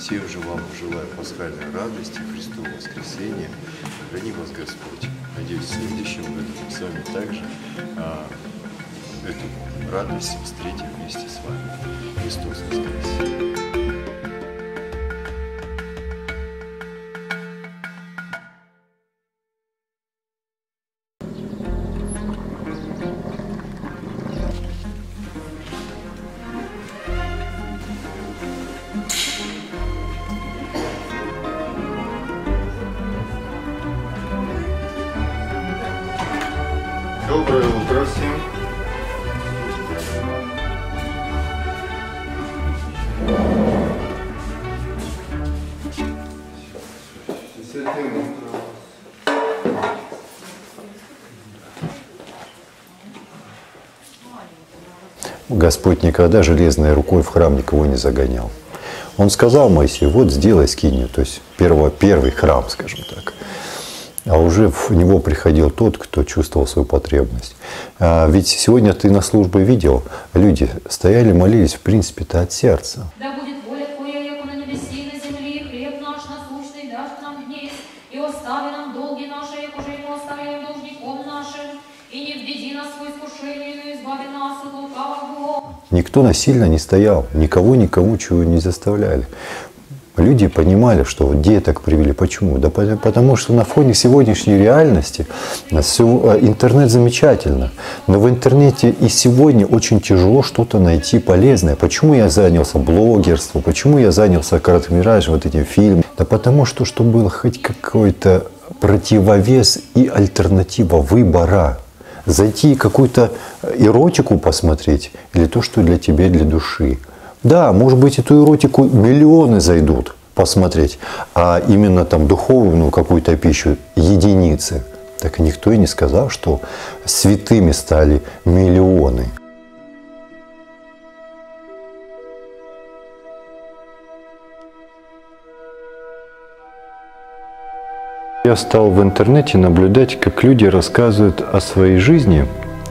Всем же вам желаю пасхальной радости, Христового воскресения. Храни вас Господь. Надеюсь, в следующем году мы с вами также эту радость встретим вместе с вами. Христос воскрес! Доброе утро всем! Господь никогда железной рукой в храм никого не загонял. Он сказал Моисею: вот сделай скинию, то есть первый храм, скажем так. А уже в него приходил тот, кто чувствовал свою потребность. Ведь сегодня ты на службе видел, люди стояли, молились, в принципе-то, от сердца. Да будет воля Твоя, яко на небеси, на земли, хлеб наш насущный дашь нам днесь, и остави нам долги наши, як уже и мы оставляем должником нашим, и не введи нас в искушение, но избави нас от лукавого. Никто насильно не стоял, никого чего не заставляли. Люди понимали, что вот деток привели. Почему? Да потому что на фоне сегодняшней реальности интернет замечательно. Но в интернете и сегодня очень тяжело что-то найти полезное. Почему я занялся блогерством? Почему я занялся короткометражным вот этим фильмом? Да потому что, чтобы был хоть какой-то противовес и альтернатива выбора. Зайти какую-то эротику посмотреть или то, что для тебя, для души. Да, может быть, эту эротику миллионы зайдут посмотреть, а именно там духовную какую-то пищу единицы. Так и никто и не сказал, что святыми стали миллионы. Я стал в интернете наблюдать, как люди рассказывают о своей жизни,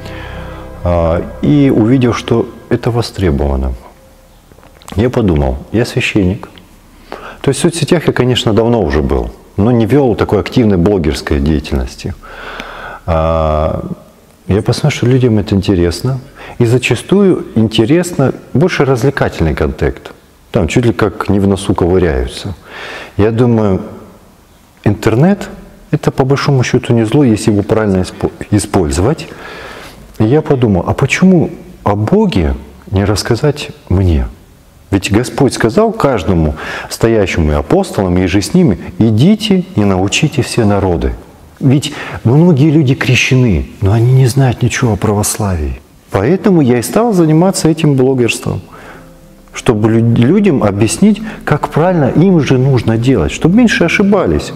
и увидел, что это востребовано. Я подумал, я священник. То есть в соцсетях я, конечно, давно уже был, но не вел такой активной блогерской деятельности. Я посмотрел, что людям это интересно. И зачастую интересно больше развлекательный контент. Там чуть ли как не в носу ковыряются. Я думаю, интернет – это по большому счету не зло, если его правильно использовать. И я подумал, а почему о Боге не рассказать мне? Ведь Господь сказал каждому стоящему и апостолам, и же с ними: идите и научите все народы. Ведь многие люди крещены, но они не знают ничего о православии. Поэтому я и стал заниматься этим блогерством, чтобы людям объяснить, как правильно им же нужно делать, чтобы меньше ошибались.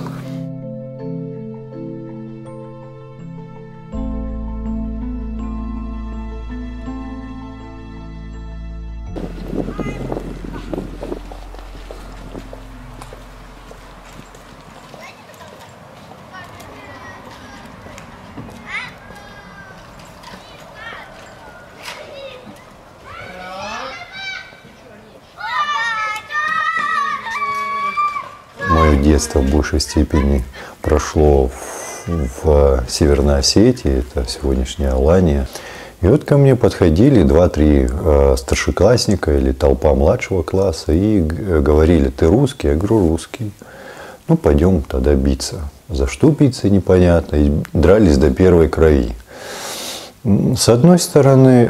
Мое детство в большей степени прошло в Северной Осетии, это сегодняшняя Алания. И вот ко мне подходили 2-3 старшеклассника или толпа младшего класса и говорили: ты русский? Я говорю: русский. Ну, пойдем тогда биться. За что биться, непонятно. И дрались до первой крови. С одной стороны,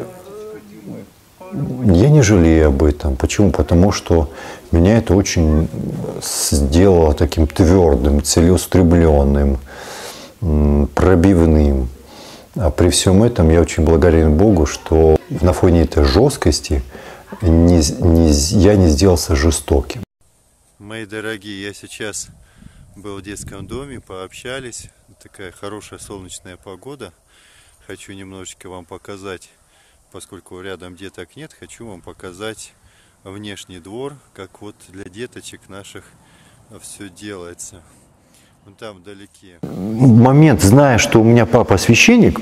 я не жалею об этом. Почему? Потому что меня это очень сделало таким твердым, целеустремленным, пробивным. А при всем этом я очень благодарен Богу, что на фоне этой жесткости я не сделался жестоким. Мои дорогие, я сейчас был в детском доме, пообщались. Такая хорошая солнечная погода. Хочу немножечко вам показать, поскольку рядом деток нет, хочу вам показать внешний двор, как вот для деточек наших все делается. Вон там вдалеке. Момент, зная, что у меня папа священник,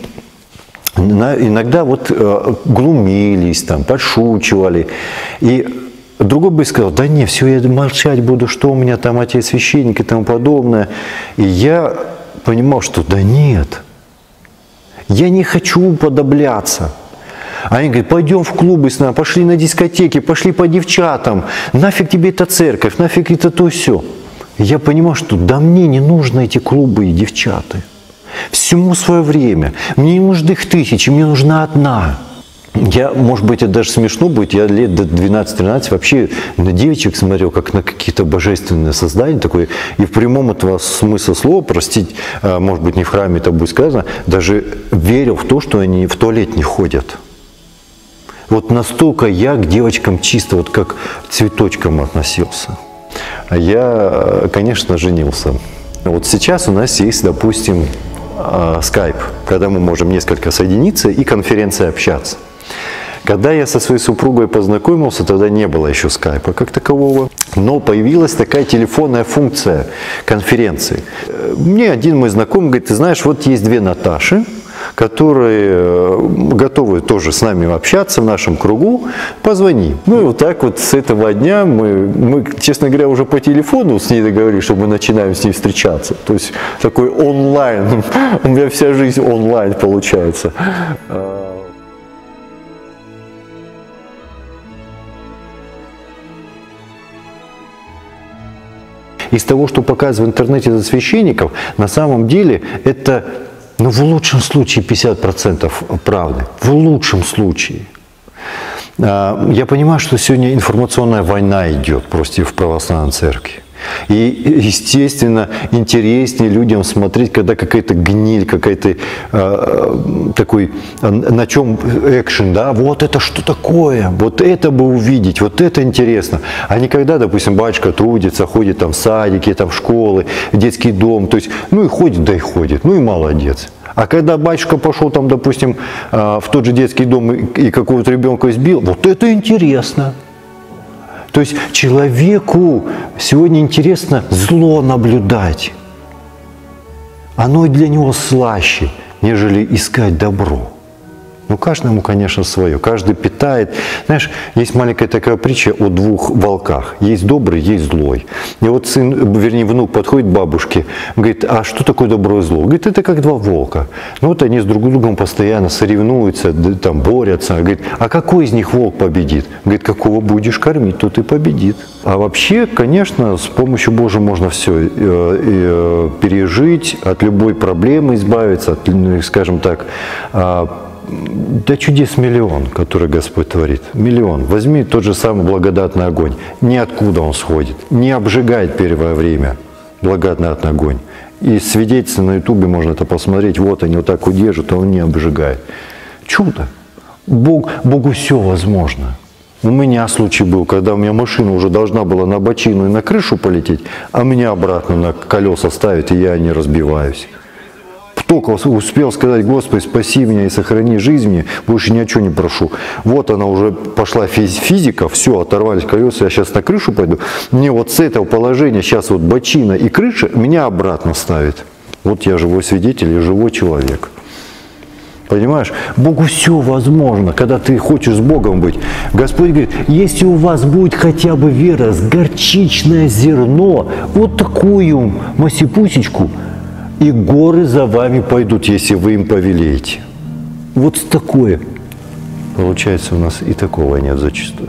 иногда вот глумились, там, подшучивали. И Другой бы сказал, да не, все, я молчать буду, что у меня там отец священник и тому подобное. И я понимал, что да нет, я не хочу уподобляться. Они говорят, пойдем в клубы с нами, пошли на дискотеки, пошли по девчатам, нафиг тебе эта церковь, нафиг это то все. Я понимал, что да мне не нужны эти клубы и девчаты. Всему свое время. Мне не нужны их тысячи, мне нужна одна. Я, может быть, это даже смешно будет, я лет до 12-13 вообще на девочек смотрел, как на какие-то божественные создания, такое, и в прямом этого смысла слова, простить, может быть, не в храме это будет сказано, даже верил в то, что они в туалет не ходят. Вот настолько я к девочкам чисто, вот как к цветочкам относился. Я, конечно, женился. Вот сейчас у нас есть, допустим, скайп, когда мы можем несколько соединиться и конференции общаться. Когда я со своей супругой познакомился, тогда не было еще скайпа как такового, но появилась такая телефонная функция конференции. Мне один мой знакомый говорит, ты знаешь, вот есть две Наташи, которые готовы тоже с нами общаться в нашем кругу, позвони. Ну и вот так вот с этого дня мы, честно говоря, уже по телефону с ней договорились, что мы начинаем с ней встречаться. То есть такой онлайн, у меня вся жизнь онлайн получается. Из того, что показывают в интернете за священников, на самом деле это, ну, в лучшем случае 50% правды. В лучшем случае. Я понимаю, что сегодня информационная война идет против православной церкви. И, естественно, интереснее людям смотреть, когда какая-то гниль, какая-то такой, на чем экшен, да, вот это что такое, вот это бы увидеть, вот это интересно. А не когда, допустим, батюшка трудится, ходит там в садики, там в школы, в детский дом, то есть, ну и ходит, да и ходит, ну и молодец. А когда батюшка пошел там, допустим, в тот же детский дом и какого-то ребенка избил, вот это интересно. То есть человеку сегодня интересно зло наблюдать. Оно для него слаще, нежели искать добро. Ну, каждому, конечно, свое. Каждый питает. Знаешь, есть маленькая такая притча о двух волках. Есть добрый, есть злой. И вот сын, вернее, внук подходит к бабушке, говорит, а что такое добро и зло? Говорит, это как два волка. Ну, вот они с друг другом постоянно соревнуются, там, борются. Говорит, а какой из них волк победит? Говорит, какого будешь кормить, тот и победит. А вообще, конечно, с помощью Божией можно все пережить, от любой проблемы избавиться, от, скажем так, да чудес миллион, который Господь творит. Миллион. Возьми тот же самый благодатный огонь. Ниоткуда он сходит. Не обжигает первое время благодатный огонь. И свидетельства на Ютубе можно это посмотреть. Вот они вот так удержат, а он не обжигает. Чудо. Богу все возможно. У меня случай был, когда у меня машина уже должна была на бочину и на крышу полететь, а меня обратно на колеса ставят, и я не разбиваюсь. Только успел сказать, Господи, спаси меня и сохрани жизнь мне, больше ни о чем не прошу. Вот она уже пошла физика, все, оторвались колеса, я сейчас на крышу пойду. Мне вот с этого положения сейчас вот бочина и крыша меня обратно ставит. Вот я живой свидетель и живой человек. Понимаешь? Богу все возможно, когда ты хочешь с Богом быть. Господь говорит, если у вас будет хотя бы вера с горчичное зерно, вот такую масипусечку, и горы за вами пойдут, если вы им повелеете. Вот такое. Получается, у нас и такого нет зачастую.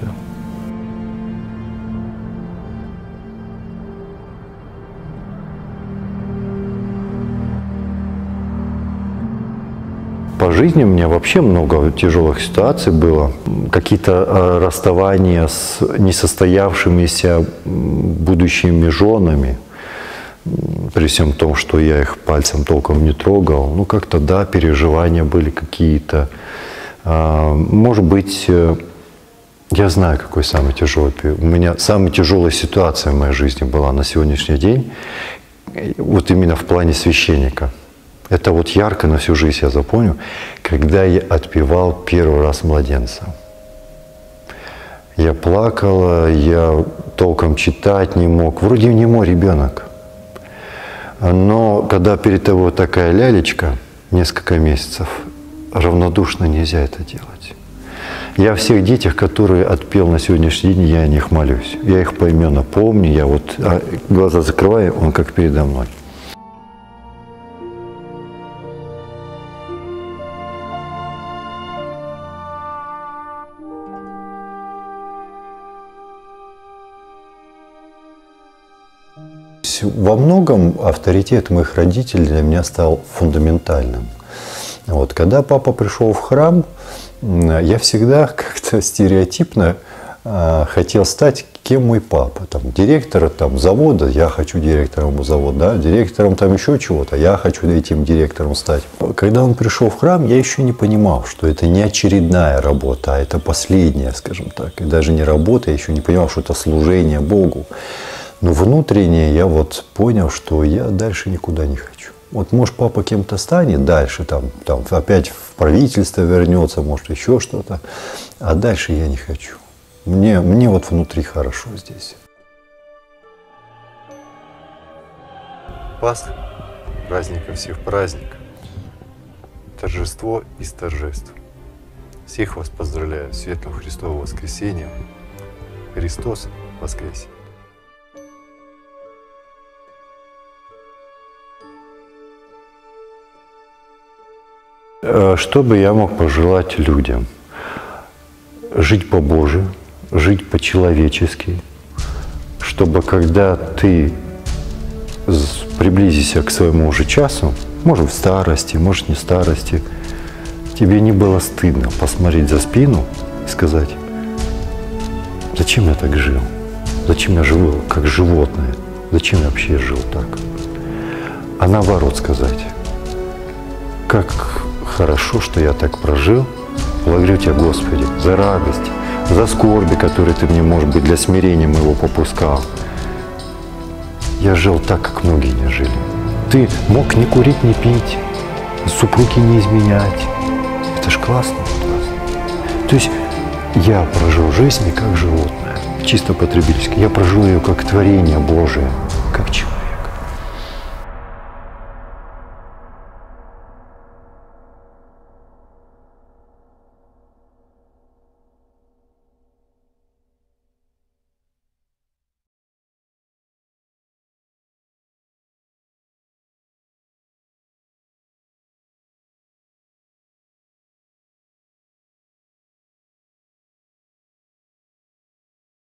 По жизни у меня вообще много тяжелых ситуаций было. Какие-то расставания с несостоявшимися будущими женами. При всем том, что я их пальцем толком не трогал, ну как-то да, переживания были какие-то. Может быть, я знаю, какой самый тяжелый. У меня самая тяжелая ситуация в моей жизни была на сегодняшний день, вот именно в плане священника. Это вот ярко на всю жизнь я запомню, когда я отпевал первый раз младенца. Я плакала, я толком читать не мог. Вроде не мой ребенок. Но когда перед тобой такая лялечка, несколько месяцев, равнодушно нельзя это делать. Я о всех детях, которые отпел на сегодняшний день, я о них молюсь. Я их поименно помню, я вот глаза закрываю, он как передо мной. Во многом авторитет моих родителей для меня стал фундаментальным. Вот, когда папа пришел в храм, я всегда как-то стереотипно хотел стать, кем мой папа. Там, директора там, завода, я хочу директором завода, да? Директором там еще чего-то, я хочу этим директором стать. Когда он пришел в храм, я еще не понимал, что это не очередная работа, а это последняя, скажем так. И даже не работа, я еще не понимал, что это служение Богу. Но внутренне я вот понял, что я дальше никуда не хочу. Вот может папа кем-то станет дальше, там опять в правительство вернется, может еще что-то. А дальше я не хочу. Мне вот внутри хорошо здесь. Пасха, праздника всех праздник, торжество из торжеств. Всех вас поздравляю с светлым Христовым воскресением. Христос воскресе! Что бы я мог пожелать людям? Жить по-божию, жить по-человечески, чтобы когда ты приблизишься к своему уже часу, может в старости, может не в старости, тебе не было стыдно посмотреть за спину и сказать: зачем я так жил? Зачем я живу как животное? Зачем я вообще жил так? А наоборот сказать: как хорошо, что я так прожил. Благодарю Тебя, Господи, за радость, за скорби, которые Ты мне, может быть, для смирения моего попускал. Я жил так, как многие не жили. Ты мог не курить, не пить, супруге не изменять. Это ж классно. То есть я прожил жизнь не как животное, чисто потребительски. Я прожил ее как творение Божие, как человек.